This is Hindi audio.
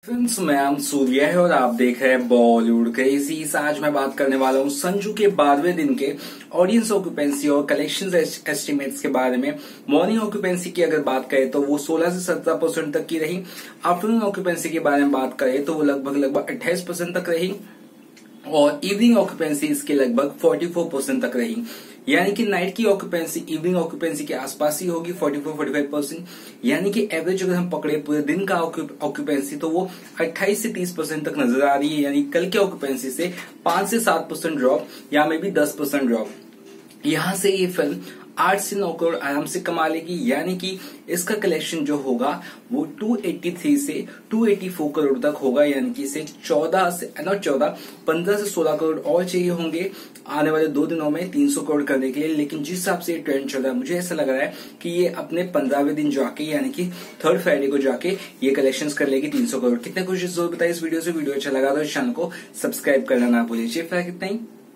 फ्रेंड्स, मैं आम सूर्या है और आप देख रहे हैं बॉलीवुड क्रेजी। आज मैं बात करने वाला हूँ संजू के 12वें दिन के ऑडियंस ऑक्यूपेंसी और कलेक्शन एस्टिमेट्स के बारे में। मॉर्निंग ऑक्यूपेंसी की अगर बात करें तो वो 16 से 17% तक की रही। आफ्टरनून ऑक्यूपेंसी के बारे में बात करें तो वो लगभग 28% तक रही और इवनिंग ऑक्यूपेंसी इसके लगभग 44% तक रही। यानी कि नाइट की ऑक्यूपेंसी इवनिंग ऑक्यूपेंसी के आसपास ही होगी 44-45%। यानी कि एवरेज अगर हम पकड़े पूरे दिन का ऑक्यूपेंसी तो वो 28 से 30% तक नजर आ रही है। यानी कल के ऑक्यूपेंसी से 5 से 7% ड्रॉप या मे भी 10% ड्रॉप। यहां से ये फिल्म 8 से 9 करोड़ आराम से कमा लेगी। यानी कि इसका कलेक्शन जो होगा वो 283 से 284 करोड़ तक होगा। यानी कि इसे 15 से 16 करोड़ और चाहिए होंगे आने वाले 2 दिनों में 300 करोड़ करने के लिए। लेकिन जिस हिसाब से ये ट्रेंड चल रहा है, मुझे ऐसा लग रहा है कि ये अपने 15वें दिन जाके यानी कि 3rd फ्राइडे को जाके ये कलेक्शन कर लेगी 300 करोड़। कितने खुशी जरूर बताइए इस वीडियो से। वीडियो अच्छा लगा तो इस चैनल को सब्सक्राइब करना ना भूलिए। फिलहाल कितना ही।